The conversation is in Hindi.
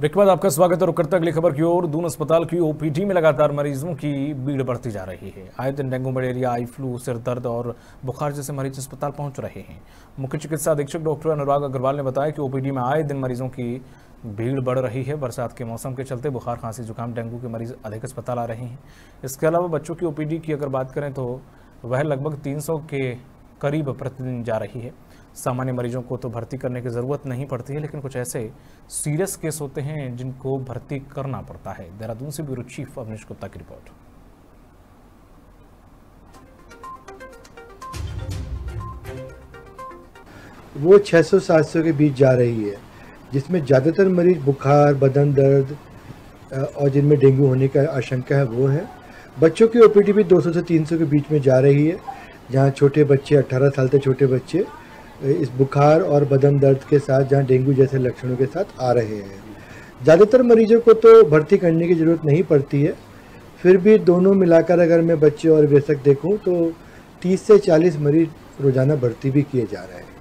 ब्रेक के बाद आपका स्वागत है। रुक करते अगली खबर की ओर। दून अस्पताल की ओपीडी में लगातार मरीजों की भीड़ बढ़ती जा रही है। आए दिन डेंगू, मलेरिया, आई फ्लू, सिर दर्द और बुखार जैसे मरीज अस्पताल पहुंच रहे हैं। मुख्य चिकित्सा अधीक्षक डॉक्टर अनुराग अग्रवाल ने बताया कि ओपीडी में आए दिन मरीजों की भीड़ बढ़ रही है। बरसात के मौसम के चलते बुखार, खांसी, जुकाम, डेंगू के मरीज अधिक अस्पताल आ रहे हैं। इसके अलावा बच्चों की ओपीडी की अगर बात करें तो वह लगभग 300 के करीब प्रतिदिन जा रही है। सामान्य मरीजों को तो भर्ती करने की ज़रूरत नहीं पड़ती है, लेकिन कुछ ऐसे सीरियस केस होते हैं जिनको भर्ती करना पड़ता है। देहरादून से ब्यूरो चीफ अवनीश गुप्ता की रिपोर्ट। वो 600-700 के बीच जा रही है, जिसमें ज़्यादातर मरीज बुखार, बदन दर्द और जिनमें डेंगू होने का आशंका है वो है। बच्चों की ओपीडी भी 200 से 300 के बीच में जा रही है, जहाँ छोटे बच्चे, 18 साल तक छोटे बच्चे इस बुखार और बदन दर्द के साथ, जहाँ डेंगू जैसे लक्षणों के साथ आ रहे हैं। ज़्यादातर मरीजों को तो भर्ती करने की ज़रूरत नहीं पड़ती है, फिर भी दोनों मिलाकर अगर मैं बच्चे और वयस्क देखूं तो 30 से 40 मरीज रोज़ाना भर्ती भी किए जा रहे हैं।